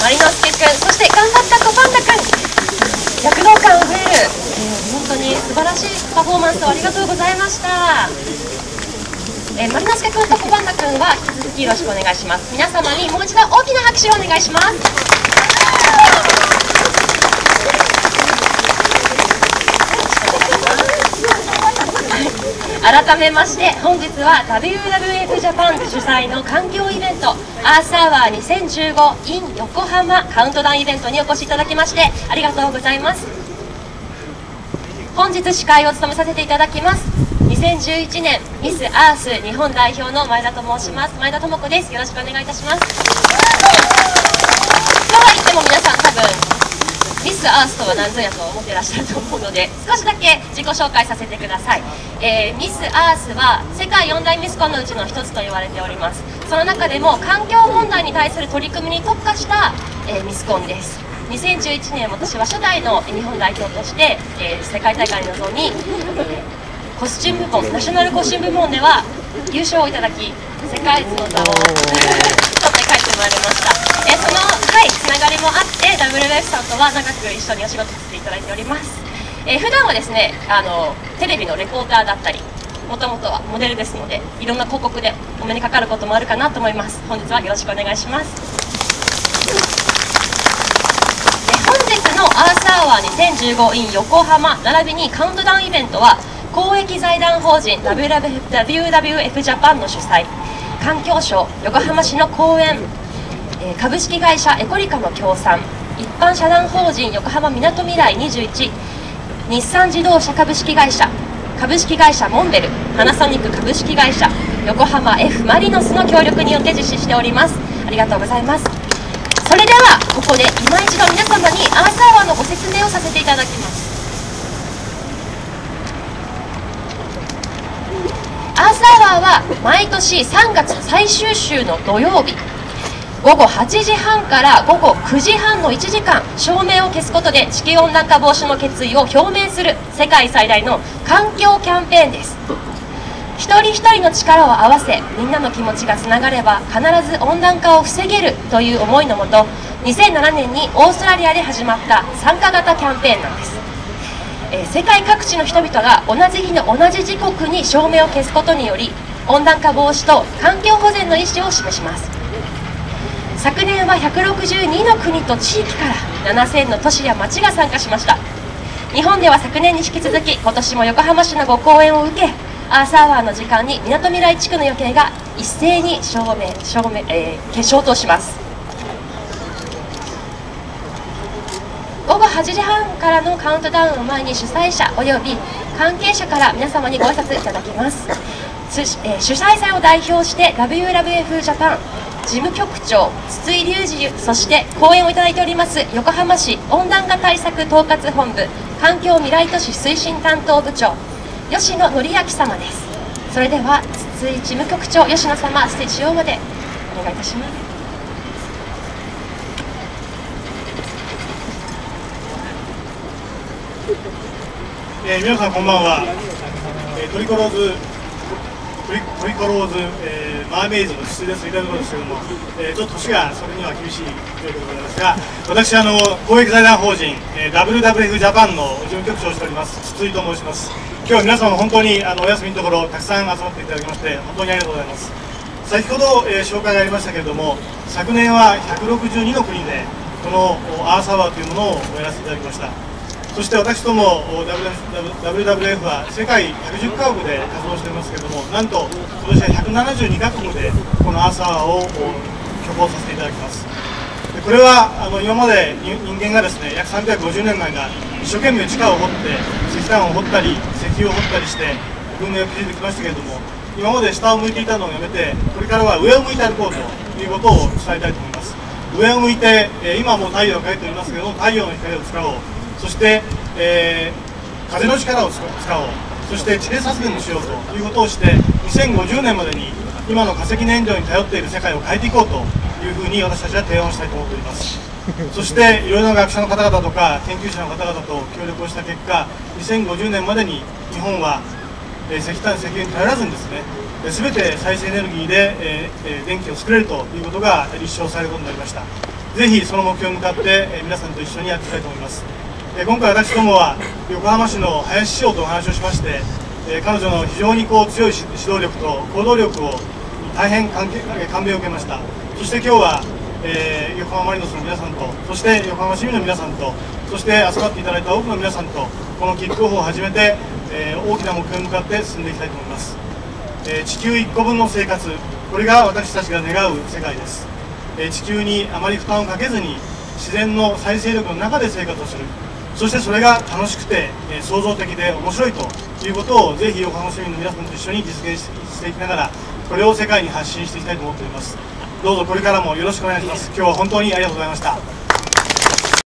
マリノスケ君、そして頑張ったコパンダ君、躍動感あふれる、本当に素晴らしいパフォーマンスをありがとうございました。マリノスケ君とコパンダ君は引き続きよろしくお願いします。皆様にもう一度大きな拍手をお願いします。改めまして本日は WWF ジャパン主催の環境イベントアースアワー2015 in 横浜カウントダウンイベントにお越しいただきましてありがとうございます。本日司会を務めさせていただきます2011年ミスアース日本代表の前田と申します。前田智子です。よろしくお願いいたします。とは言っても皆さん多分ミスアースとは何ぞやと思っていらっしゃると思うので少しだけ自己紹介させてください。ミスアースは世界4大ミスコンのうちの一つと言われております。その中でも環境問題に対する取り組みに特化した、ミスコンです。2011年私は初代の日本代表として、世界大会に臨み、コスチューム部門ナショナルコスチューム部門では優勝をいただき世界一の座を取って帰ってまいりました。その、つながりもあって WWF さんとは長く一緒にお仕事させていただいております。普段はですねテレビのレポーターだったりもともとはモデルですのでいろんな広告でお目にかかることもあるかなと思います。本日はよろしくお願いします。本日のアースアワー2015 in 横浜並びにカウントダウンイベントは公益財団法人 WWF ジャパンの主催環境省横浜市の後援株式会社エコリカの協賛一般社団法人横浜みなとみらい21日産自動車株式会社モンベルパナソニック株式会社横浜 F マリノスの協力によって実施しております。ありがとうございます。それではここで今一度皆様にアースアワーのご説明をさせていただきます。アースアワーは毎年3月最終週の土曜日午後8時半から午後9時半の1時間照明を消すことで地球温暖化防止の決意を表明する世界最大の環境キャンペーンです。一人一人の力を合わせみんなの気持ちがつながれば必ず温暖化を防げるという思いのもと2007年にオーストラリアで始まった参加型キャンペーンなんです。世界各地の人々が同じ日の同じ時刻に照明を消すことにより温暖化防止と環境保全の意思を示します。昨年は162の国と地域から7000の都市や町が参加しました。日本では昨年に引き続き今年も横浜市のご講演を受けアースアワーの時間にみなとみらい地区の夜景が一斉に消灯します。午後8時半からのカウントダウンを前に主催者および関係者から皆様にご挨拶いただきます。主催者を代表して WWF ジャパン事務局長筒井隆二、そして講演をいただいております横浜市温暖化対策統括本部環境未来都市推進担当部長吉野則明様です。それでは筒井事務局長吉野様ステージ上までお願いいたします。 皆さんこんばんは。トリコローズ、マーメイズの出演ですといただくんですけども、ちょっと年がそれには厳しい状況でございますが、私公益財団法人、WWF ジャパンの事務局長をしております筒井と申します。今日は皆様本当にお休みのところたくさん集まっていただきまして本当にありがとうございます。先ほど、紹介がありましたけれども昨年は162の国でこのアースアワーというものをやらせていただきました。そして私ども WWF は世界110カ国で活動しておりますけれどもなんと今年は172カ国でこのアースアワーを挙行させていただきます。これは今まで人間がですね約350年前が一生懸命地下を掘って石炭を掘ったり石油を掘ったりして文明を築いてきましたけれども今まで下を向いていたのをやめてこれからは上を向いて歩こうということを伝えたいと思います。上を向いて今も太陽が描いておりますけれども太陽の光を使おう、そして、風の力を使おう、そして地熱発電をしようということをして2050年までに今の化石燃料に頼っている世界を変えていこうというふうに私たちは提案したいと思っております。そしていろいろな学者の方々とか研究者の方々と協力をした結果2050年までに日本は石炭、石油に頼らずにですね、全て再生エネルギーで、電気を作れるということが立証されることになりました。ぜひその目標に向かって、皆さんと一緒にやっていきたいと思います。今回私どもは横浜市の林市長とお話をしまして、彼女の非常に強い指導力と行動力を大変感銘を受けました。そして今日は、横浜マリノスの皆さんと、そして横浜市民の皆さんと、そして集まっていただいた多くの皆さんと、このキックオフを始めて、大きな目標に向かって進んでいきたいと思います。地球1個分の生活、これが私たちが願う世界です。地球にあまり負担をかけずに自然の再生力の中で生活をする、そしてそれが楽しくて、創造的で面白いということをぜひ横浜市民の皆さんと一緒に実現していきながら、これを世界に発信していきたいと思っております。どうぞこれからもよろしくお願いします。今日は本当にありがとうございました。